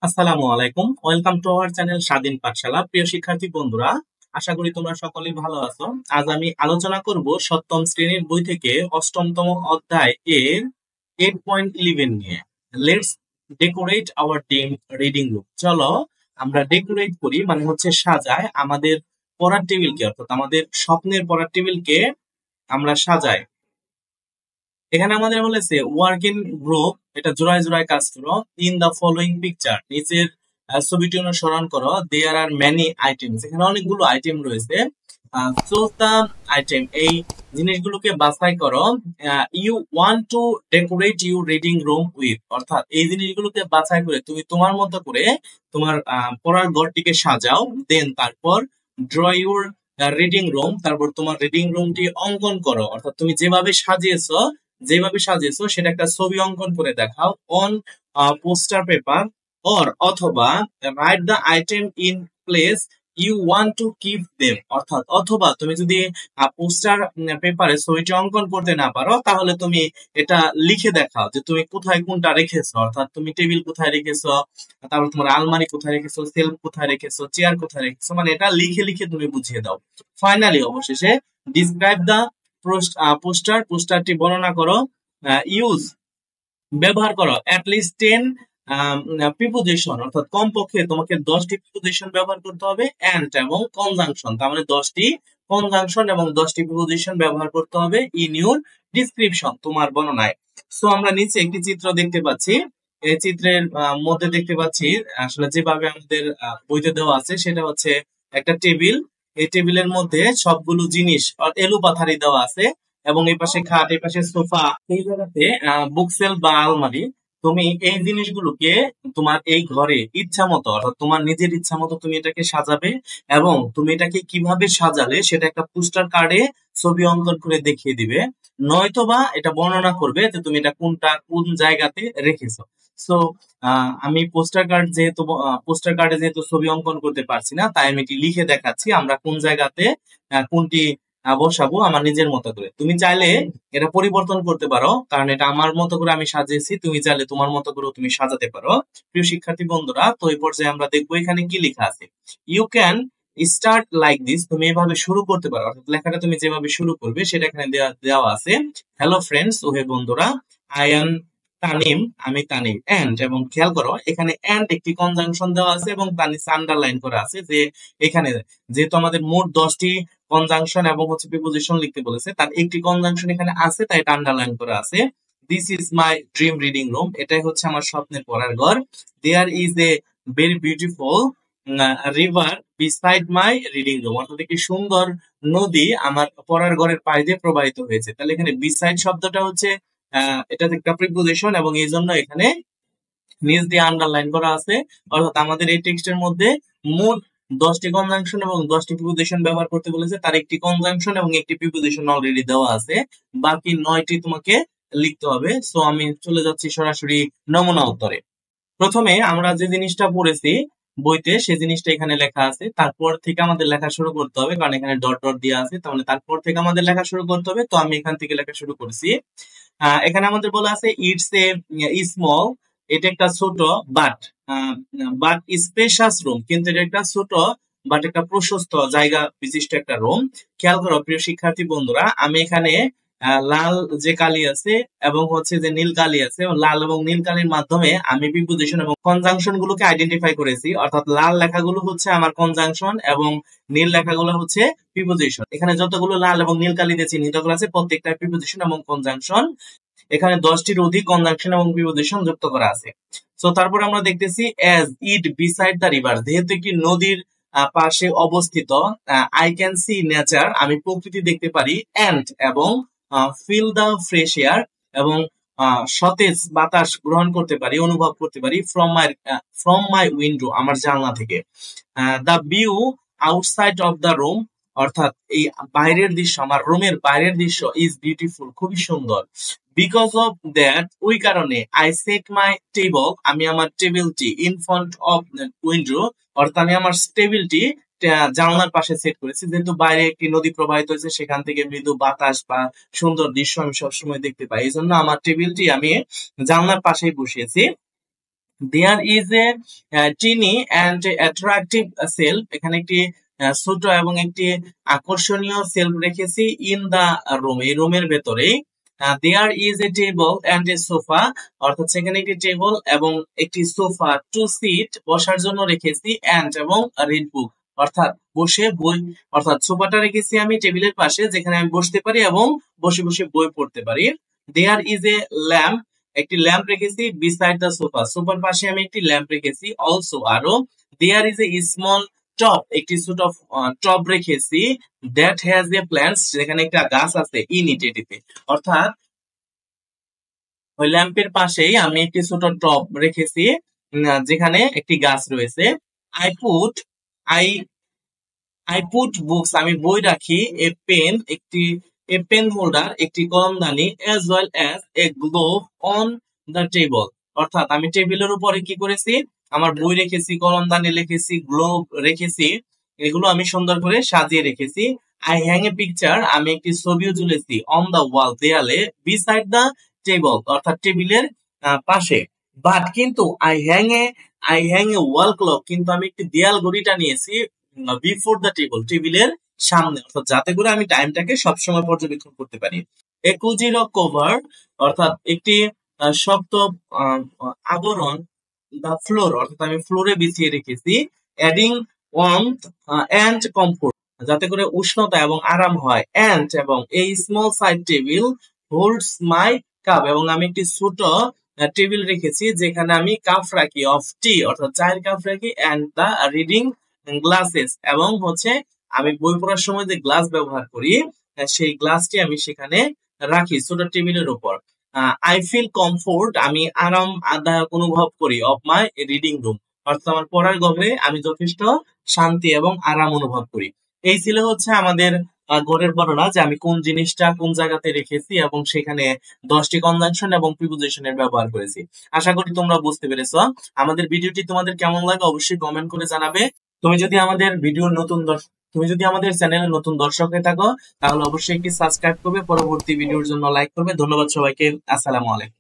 আসসালামু আলাইকুম। Welcome to our channel স্বাধীন পাঠশালা। প্রিয় শিক্ষার্থী বন্ধুরা, আশা করি তোমরা সকলেই ভালো আছো। আজ আমি আলোচনা করব সপ্তম শ্রেণীর বই থেকে অষ্টমতম অধ্যায় এর 8.11 নিয়ে। Let's decorate our reading room. চলো আমরা ডেকোরেট করি, মানে হচ্ছে সাজায় আমাদের পড়ার টেবিলকে, অর্থাৎ আমাদের স্বপ্নের পড়ার টেবিলকে আমরা সাজাই। এখানে আমাদের বলেছে ওয়ার্ক ইন গ্রুপ, এটা জোড়ায় জোড়ায় কাজ করো। ইন দা ফলোইং পিকচার, নিচের ছবিটি অনুসরণ করো। দেয়ার আর মেনি আইটেমস, এখানে অনেকগুলো আইটেম রয়েছে। চুজ দা আইটেম, এই জিনিসগুলোকে বাছাই করো। You want to decorate your reading room with, অর্থাৎ এই জিনিসগুলোকে বাছাই করে তুমি তোমার মতো করে তোমার পড়ার ঘরটিকে সাজাও। দেন তারপর ড্র ইউর রিডিং রুম, তারপর তোমার রিডিং রুমটি অঙ্কন করো, অর্থাৎ তুমি যেভাবে সাজিয়েছো সেটা একটা ছবি অঙ্কন করে দেখাও অন পোস্টার পেপার। অথবা write the item in place you want to keep them, অর্থাৎ অথবা তুমি যদি পোস্টার পেপারে ছবিটি অঙ্কন করতে না পারো, তাহলে তুমি এটা লিখে দেখাও যে তুমি কোথায় কোনটা রেখেছো, অর্থাৎ তুমি টেবিল কোথায় রেখেছো, তারপর তোমার আলমারি কোথায় রেখেছো, সেলফ কোথায় রেখেছো, চেয়ার কোথায় রেখেছো, মানে এটা লিখে লিখে তুমি বুঝিয়ে দাও। ফাইনালি অবশেষে ডিসক্রাইব দ্য পোস্টারটি বর্ণনা করো। ইউজ, ব্যবহার করো অ্যাটলিস্ট 10 প্রিপোজিশন, অর্থাৎ কমপক্ষে তোমাকে 10টি প্রিপোজিশন ব্যবহার করতে হবে। অ্যান্ড এবং কনজাংশন, তার মানে 10টি কনজাংশন এবং 10টি প্রিপোজিশন ব্যবহার করতে হবে ইন ইউর ডিসক্রিপশন, তোমার বর্ণনায়। সো আমরা নিচে একটি চিত্র দেখতে পাচ্ছি। এই চিত্রের মধ্যে দেখতে পাচ্ছি আসলে যেভাবে আমাদের বইতে দেওয়া আছে সেটা হচ্ছে একটা টেবিল। এই টেবিলের মধ্যে সবগুলো জিনিস এলোপাথারি দেওয়া আছে, এবং এই পাশে খাট, এই পাশে সোফা। এই জায়গাতে বুকসেল বা আলমারি। তুমি এই জিনিসগুলোকে তোমার এই ঘরে ইচ্ছা মতো, অর্থাৎ তোমার নিজের ইচ্ছা মতো তুমি এটাকে সাজাবে, এবং তুমি এটাকে কিভাবে সাজালে সেটা একটা পোস্টার কার্ডে ছবি অঙ্কন করে দেখিয়ে দিবে। নয়তোবা এটা বর্ণনা করবে যে তুমি এটা কোন জায়গাতে রেখেছো। সো আমি পোস্টার কার্ডে যেহেতু ছবি অঙ্কন করতে পারছি না, তাই আমি এটি লিখে দেখাচ্ছি আমরা কোন জায়গাতে কোনটি বসাবো আমার নিজের মতো করে। তুমি চাইলে এটা পরিবর্তন করতে পারো, কারণ এটা আমার মতো করে আমি সাজিয়েছি, তুমি চাইলে তোমার মতো করে তুমি সাজাতে পারো। প্রিয় শিক্ষার্থী বন্ধুরা, তো এই পর্যায়ে আমরা দেখবো এখানে কি লেখা আছে। You can start like this, তুমি এভাবে শুরু করতে পারো, অর্থাৎ লেখাটা তুমি যেভাবে শুরু করবে সেটা এখানে দেওয়া আছে। হ্যালো ফ্রেন্ডস, ওহে বন্ধুরা, আই এম তানিম, আমি তানিম। এন্ড, এবং খেয়াল করো এখানে এন্ড একটি কনজাংশন দেওয়া আছে এবং তার নিচে আন্ডারলাইন করা আছে যে এখানে যেহেতু আমাদের মোট 10টি কনজাংশন এবং হচ্ছে প্রিপোজিশন লিখতে বলেছে, তার একটি কনজাংশন এখানে আছে, তাই এটা আন্ডারলাইন করা আছে। This is my dream reading room, এটাই হচ্ছে আমার স্বপ্নের পড়ার ঘর। There is a very beautiful river beside my reading room, অর্থাৎ একটি সুন্দর নদী আমার পড়ার ঘরের পাশ দিয়ে প্রবাহিত হয়েছে। তাহলে এখানে বিসাইড শব্দটা হচ্ছে এটা একটা প্রিপোজিশন, এবং এই জন্য এখানে নিচ দিয়ে আন্ডারলাইন করা আছে। অর্থাৎ আমাদের এই টেক্সটের মধ্যে মোট 10টি কনজাংশন এবং 10টি প্রিপোজিশন ব্যবহার করতে বলেছে, তার একটি কনজাংশন এবং একটি প্রিপোজিশন অলরেডি দেওয়া আছে, বাকি 9টি তোমাকে লিখতে হবে। সো আমি চলে যাচ্ছি সরাসরি নমুনা উত্তরে। প্রথমে আমরা যে জিনিসটা পড়েছি বইতে, সেই জিনিসটা এখানে লেখা আছে, তারপর থেকে আমাদের লেখা শুরু করতে হবে, কারণ এখানে ডট ডট দেওয়া আছে, তাহলে তারপর থেকে আমাদের লেখা শুরু করতে হবে। তো আমি এখান থেকে লেখা শুরু করছি। এখানে আমাদের বলা আছে ইটস এ স্মল, এটা একটা ছোট বাট বাট স্পেশাস রুম, কিন্তু এটা একটা ছোট বাট একটা প্রশস্ত জায়গা বিশিষ্ট একটা রুম। খেয়াল করো প্রিয় শিক্ষার্থী বন্ধুরা, আমি এখানে লাল যে কালি আছে এবং হচ্ছে যে নীল কালি আছে, লাল এবং নীল কালির মাধ্যমে আমি প্রিপোজিশন এবং কনজাংশন গুলোকে আইডেন্টিফাই করেছি, অর্থাৎ লাল লেখাগুলো হচ্ছে আমার কনজাংশন এবং নীল লেখাগুলো হচ্ছে প্রিপোজিশন। এখানে যতগুলো লাল এবং নীল কালি দিয়ে চিহ্নিত করা আছে প্রত্যেকটা প্রিপোজিশন এবং কনজাংশন। এখানে 10টির অধিক কনজাংশন এবং প্রিপোজিশন যুক্ত করা আছে। সো তারপর আমরা দেখতেছি as it beside the river, যেহেতু একটি নদীর পাশে অবস্থিত, আই ক্যান সি নেচার, আমি প্রকৃতি দেখতে পারি, অ্যান্ড এবং ফিল দ্য ফ্রেশ এয়ার, এবং সতেজ বাতাস গ্রহণ করতে পারি, অনুভব করতে পারি, ফ্রম মাই উইন্ডো, আমার জানলা থেকে। The view outside of the room, অর্থাৎ এই বাইরের দৃশ্য, আমার রুমের বাইরের দৃশ্য, ইজ বিউটিফুল, খুবই সুন্দর। বিকজ অফ দ্যাট, ওই কারণে, আই সেট মাই টেবল, আমি আমার টেবিলটি ইন ফ্রন্ট অফ উইন্ডো, অর্থাৎ আমি আমার টেবিলটি জানলার পাশে সেট করেছি, যেহেতু বাইরে একটি নদী প্রবাহিত হয়েছে, সেখান থেকে মৃদু বাতাস বা সুন্দর দৃশ্য আমি সবসময় দেখতে পাই, এই জন্য আমার টেবিলটি আমি জানলার পাশেই বসিয়েছি। There is a tiny and attractive shelf, এখানে একটি ছোট এবং একটি আকর্ষণীয় সেলফ রেখেছি ইন দা রুম, এই রুমের ভেতরে। There is a table and a sofa, অর্থাৎ সেখানে একটি টেবল এবং একটি সোফা টু সিট বসার জন্য রেখেছি, অ্যান্ড এবং রিড বুক, অর্থাৎ বসে বই, অর্থাৎ সোফাটা রেখেছি আমি টেবিলের পাশে যেখানে আমি বসতে পারি এবং বসে বসে বই পড়তে পারি। দেয়ার ইজ এ ল্যাম্প, একটি ল্যাম্প রেখেছি বিসাইড দ্য সোফা, সোফার পাশে আমি একটি ল্যাম্প রেখেছি। অলসো আরো, দেয়ার ইজ এ স্মল টব, একটি ছোট টব রেখেছি দ্যাট হ্যাজ এ প্ল্যান্টস, যেখানে একটা গাছ আছে ইন ইট, এটিতে, অর্থাৎ ওই ল্যাম্পের পাশেই আমি একটি ছোট টব রেখেছি যেখানে একটি গাছ রয়েছে। I put I I put books, আমি বই রাখি। এ পেন, একটি এ পেন হোল্ডার, একটি কলমদানি, as well as a glove on the table, অর্থাৎ আমি টেবিলের উপরে কি করেছি, আমার বই রেখেছি, কলমদানি রেখেছি, গ্লোভ রেখেছি, এগুলো আমি সুন্দর করে সাজিয়ে রেখেছি। আই হ্যাং এ পিকচার, আমি একটি ছবিও ঝুলেছি, অন দ্য ওয়াল, দেয়ালে, বিসাইড দ্য টেবল, অর্থাৎ টেবিলের পাশে। বাট কিন্তু I hang a wall clock, কিন্তু আমি একটি দেয়াল ঘড়িটা নিয়েছি বিফোর দ্য টেবল, টেবিলের সামনে, অর্থাৎ যাতে করে আমি টাইমটাকে সবসময় পর্যবেক্ষণ করতে পারি। এ কুজির কভার, অর্থাৎ একটি শক্ত আহ, আবরণ, দা ফ্লোর, অর্থাৎ আমি ফ্লোরে বিছিয়ে রেখেছি। অ্যাডিং ওয়ার্মথ অ্যান্ড কমফোর্ট, যাতে করে উষ্ণতা এবং আরাম হয়। অ্যান্ড এবং এই small side table holds my cup, এবং আমি একটি ছোট টেবিল রেখেছি যেখানে আমি কাপ রাখি অফ টি, অর্থাৎ চায়ের কাপ রাখি, অ্যান্ড দা রিডিং গ্লাসেস, এবং হচ্ছে আমি বই পড়ার সময় যে গ্লাস ব্যবহার করি সেই গ্লাসটি আমি সেখানে রাখি ছোট টেবিলের উপর। আই ফিল কমফোর্ট, আমি আরামদায়ক অনুভব করি, অফ মাই রিডিং রুম, অর্থাৎ আমার পড়ার ঘরে আমি যথেষ্ট শান্তি এবং আরাম অনুভব করি। এই ছিল হচ্ছে আমাদের ঘরের বর্ণনা, যে আমি কোন জিনিসটা কোন জায়গাতে রেখেছি এবং সেখানে 10টি কনজাংশন এবং প্রিপোজিশনের ব্যবহার করেছি। আশা করি তোমরা বুঝতে পেরেছো। আমাদের ভিডিওটি তোমাদের কেমন লাগে অবশ্যই কমেন্ট করে জানাবে। তুমি যদি আমাদের ভিডিওর নতুন দর্শক তুমি যদি আমাদের চ্যানেলে নতুন দর্শক হয়ে থাকো তাহলে অবশ্যই একটি সাবস্ক্রাইব করবে, পরবর্তী ভিডিওর জন্য লাইক করবে। ধন্যবাদ সবাইকে, আসসালামু আলাইকুম।